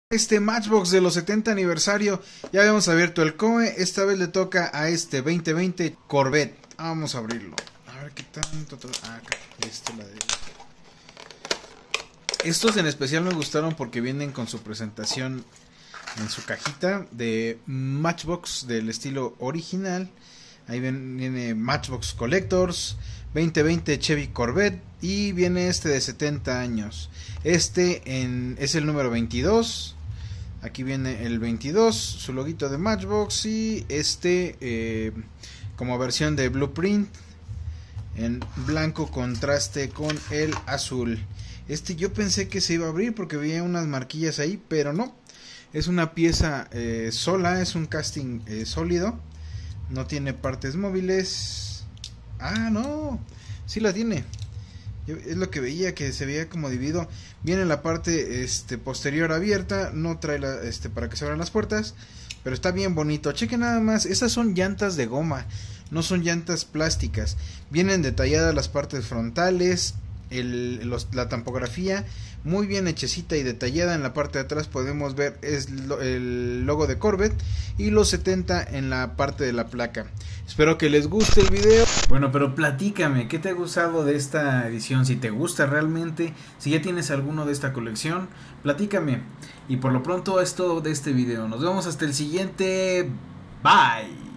Este Matchbox de los 70 aniversario. Ya habíamos abierto el COE. Esta vez le toca a este 2020 Corvette. Vamos a abrirlo. A ver qué tanto. Acá. Estos en especial me gustaron porque vienen con su presentación en su cajita de Matchbox del estilo original. Ahí viene Matchbox Collectors 2020 Chevy Corvette. Y viene este de 70 años. Es el número 22. Aquí viene el 22, su loguito de Matchbox. Y como versión de Blueprint en blanco contraste con el azul. Yo pensé que se iba a abrir porque veía unas marquillas ahí, pero no. Es una pieza sola, es un casting sólido. No tiene partes móviles. Ah, no, sí la tiene. Es lo que veía, que se veía como dividido. Viene la parte posterior abierta. No trae para que se abran las puertas, pero está bien bonito. Chequen nada más, esas son llantas de goma, no son llantas plásticas. Vienen detalladas las partes frontales, la tampografía muy bien hechecita y detallada. En la parte de atrás podemos ver el logo de Corvette y los 70 en la parte de la placa. Espero que les guste el video. Bueno, pero platícame, ¿qué te ha gustado de esta edición? Si te gusta realmente, si ya tienes alguno de esta colección, platícame. Y por lo pronto es todo de este video. Nos vemos hasta el siguiente. Bye.